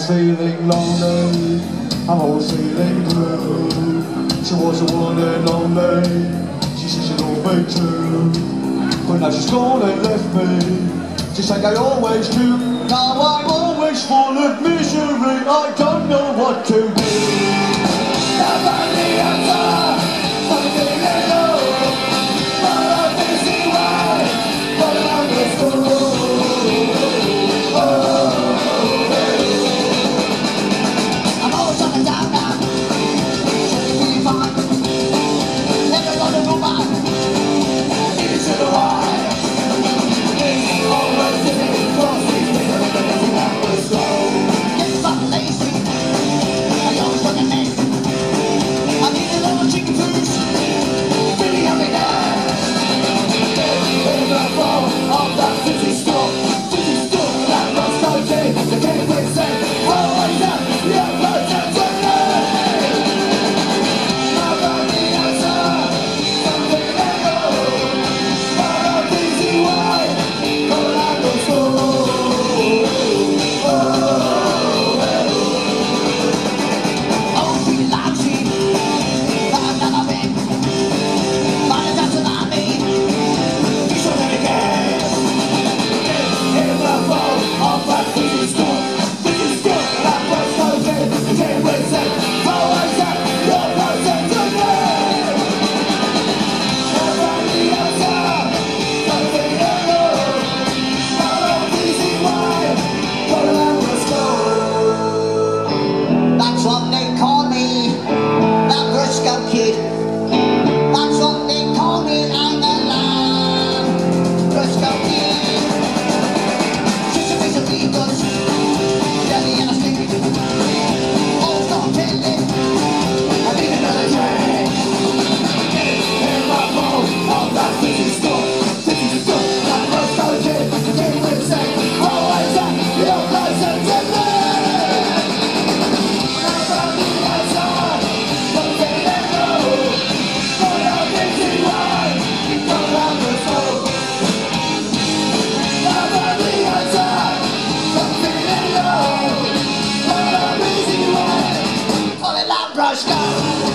feeling lonely, I'm always feeling blue. She was the one and only, she said she'd always true. But now she's gone and left me, just like I always do. Now I'm always full of misery, I don't know what to do. Now find the answer, something I know, but I can see why, but I'm just I'm always up and down now, really fine. Never got a woman, neither should I. It's always sitting across these things, everything that was slow. Yes, I'm lazy, I always want a mess. I need a little chicken food, really every day. In the flow of that city store, that was so deep, the gateway said, always up, yeah, but that's a now find the answer, something I know, but I'm busy why, but I go slow. Oh, she likes me, I've never been, but it doesn't like me, you should let it get. In the flow of that city store, that was so deep, the gateway said, always up, your person today. Now find the answer, something I know, but I'm busy why, but I was slow. That's what they call me, that Briscoe kid. That's what they call me, I'm the last Briscoe kid. Just a piece of beavers, jelly and a stick. Oh, stop telling, I need another drink. In my phone, of that city store, that was so cheap, the gateway said, always up, your license to live. Now find the answer, something I know, but I'm busy why, but I'm the soul. Now find the answer, something I know, but I'm busy why, call it like brush down.